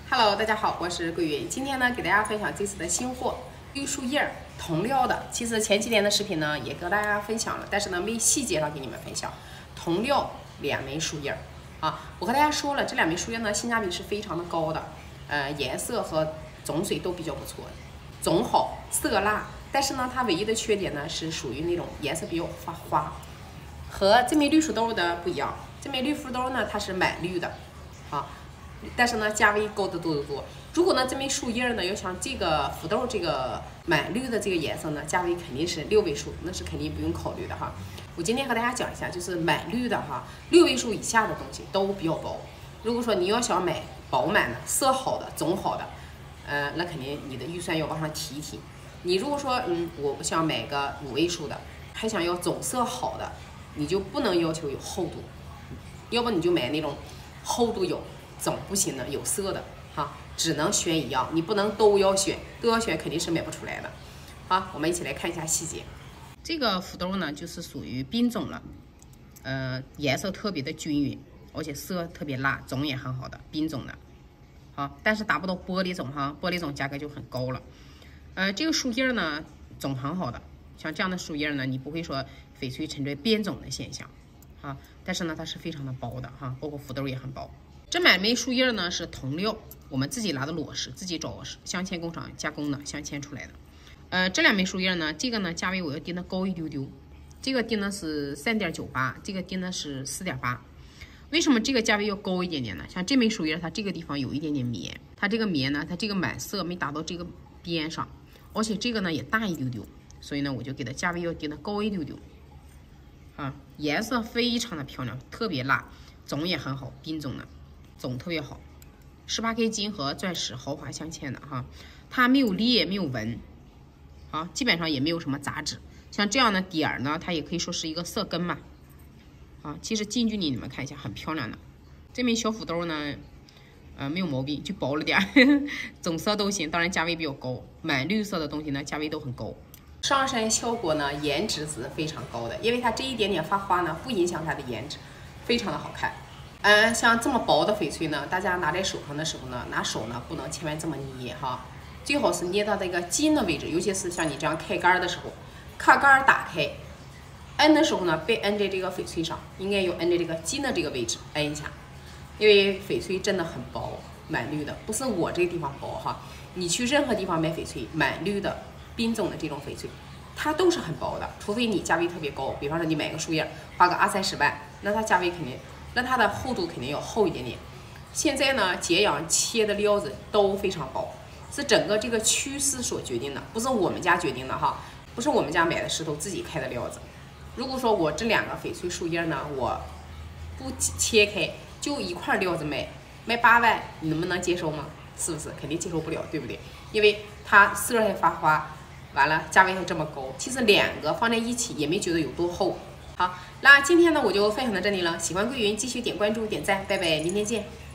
Hello， 大家好，我是桂云。今天呢，给大家分享这次的新货绿树叶同料的。其实前几天的视频呢，也跟大家分享了，但是呢，没细节上给你们分享。同料2枚树叶啊，我和大家说了，这2枚树叶呢，性价比是非常的高的。颜色和种水都比较不错，种好色辣。但是呢，它唯一的缺点呢，是属于那种颜色比较发花，和这枚绿薯豆的不一样。这枚绿薯豆呢，它是满绿的，啊。但是呢，价位高得多得多。如果呢，这枚树叶呢，要像这个土豆这个满绿的这个颜色呢，价位肯定是6位数，那是肯定不用考虑的哈。我今天和大家讲一下，就是满绿的哈，6位数以下的东西都比较薄。如果说你要想买饱满的、色好的、种好的，那肯定你的预算要往上提一提。你如果说我想买个5位数的，还想要种色好的，你就不能要求有厚度，要不你就买那种厚度有。种不行的，有色的哈，只能选一样，你不能都要选，都要选肯定是买不出来的。好，我们一起来看一下细节。这个土豆呢，就是属于冰种了，颜色特别的均匀，而且色特别辣，种也很好的冰种的。好，但是达不到玻璃种哈，玻璃种价格就很高了。这个树叶呢，种很好的，像这样的树叶呢，你不会说翡翠存在边种的现象啊，但是呢，它是非常的薄的哈，包括土豆也很薄。这2枚树叶呢是同料，我们自己拿的裸石，自己找镶嵌工厂加工的，镶嵌出来的。这2枚树叶呢，这个呢价位我要定的高一丢丢，这个定的是3.98，这个定的是4.8。为什么这个价位要高一点点呢？像这枚树叶，它这个地方有一点点棉，它这个棉呢，它这个满色没达到这个边上，而且这个呢也大一丢丢，所以呢我就给它价位要定的高一丢丢。啊，颜色非常的漂亮，特别辣，种也很好，冰种的。种特别好，18K 金和钻石豪华镶嵌的哈，它没有裂，没有纹，好，基本上也没有什么杂质。像这样的点儿呢，它也可以说是一个色根嘛，啊，其实近距离你们看一下，很漂亮的。这枚小土豆呢，没有毛病，就薄了点儿，种色都行，当然价位比较高。满绿色的东西呢，价位都很高。上身效果呢，颜值是非常高的，因为它这一点点发花呢，不影响它的颜值，非常的好看。像这么薄的翡翠呢，大家拿在手上的时候呢，拿手呢不能千万这么捏哈，最好是捏到这个筋的位置，尤其是像你这样开杆的时候，卡杆打开，摁的时候呢，别摁在这个翡翠上，应该要摁在这个筋的这个位置摁一下，因为翡翠真的很薄，满绿的，不是我这个地方薄哈，你去任何地方买翡翠，满绿的、冰种的这种翡翠，它都是很薄的，除非你价位特别高，比方说你买个树叶，花个20-30万，那它价位肯定。那它的厚度肯定要厚一点点。现在呢，解阳切的料子都非常薄，是整个这个趋势所决定的，不是我们家决定的哈，不是我们家买的石头自己开的料子。如果说我这2个翡翠树叶呢，我不切开，就一块料子卖8万，你能不能接受吗？是不是？肯定接受不了，对不对？因为它色还发花，完了价位还这么高，其实2个放在一起也没觉得有多厚。好，那今天呢我就分享到这里了。喜欢桂云，继续点关注、点赞，拜拜，明天见。